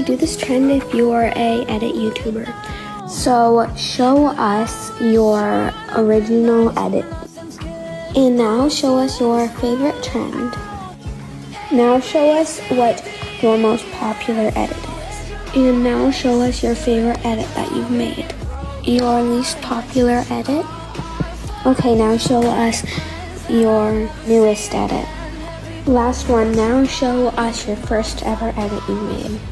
only do this trend if you're a edit YouTuber. So show us your original edit. And now show us your favorite trend. Now show us what your most popular edit is. And now show us your favorite edit that you've made. Your least popular edit. Okay, now show us your newest edit. Last one, now show us your first ever edit you made.